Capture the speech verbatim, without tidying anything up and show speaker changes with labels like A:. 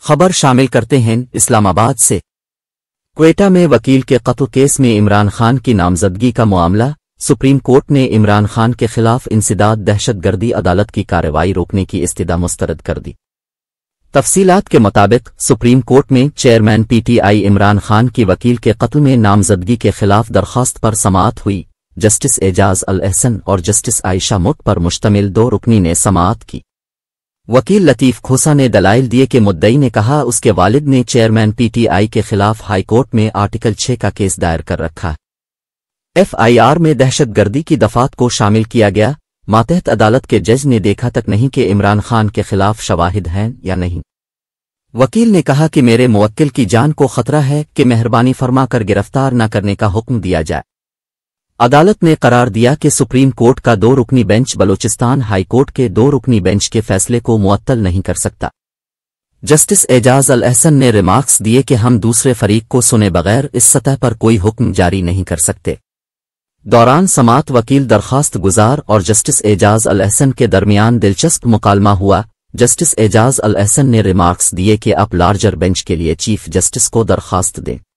A: خبر شامل کرتے ہیں اسلام آباد سے۔ کوئٹہ میں وکیل کے قتل کیس میں عمران خان کی نامزدگی کا معاملہ، سپریم کورٹ نے عمران خان کے خلاف انسداد دہشت گردی عدالت کی کارروائی روکنے کی استدعا مسترد کر دی۔ تفصیلات کے مطابق سپریم کورٹ میں chairman P T I Imran Khan کی وکیل کے قتل میں نامزدگی کے خلاف درخواست پر سماعت ہوئی۔ جسٹس اعجاز الاحسن اور جسٹس عائشہ مٹ پر مشتمل دو رکنی نے سماعت کی۔ وکیل لطیف کھوسا نے دلائل دیے کہ مدعی نے کہا اس کے والد نے چیئرمین پی ٹی آئی کے خلاف ہائی کورٹ میں آرٹیکل چھ کا کیس دائر کر رکھا ہے۔ ایف آئی آر میں دہشت گردی کی دفعات کو شامل کیا گیا۔ ماتحت عدالت کے جج نے دیکھا تک نہیں کہ عمران خان کے خلاف شواہد ہیں یا نہیں۔ وکیل نے کہا کہ میرے موکل کی جان کو خطرہ ہے کہ مہربانی فرما کر گرفتار نہ کرنے کا حکم دیا جائے۔ عدالت نے قرار دیا کہ سپریم کورٹ کا دو رکنی بینچ بلوچستان ہائی کورٹ کے دو رکنی بینچ کے فیصلے کو معطل نہیں کر سکتا۔ جسٹس اعجاز الاحسن نے ریمارکس دیے کہ ہم دوسرے فریق کو سنے بغیر اس سطح پر کوئی حکم جاری نہیں کر سکتے۔ دوران سماعت وکیل درخواست گزار اور جسٹس اعجاز الاحسن کے درمیان دلچسپ مکالمہ ہوا۔ جسٹس اعجاز الاحسن نے ریمارکس دیے کہ آپ لارجر بینچ کے لیے چیف جسٹس کو درخواست دیں۔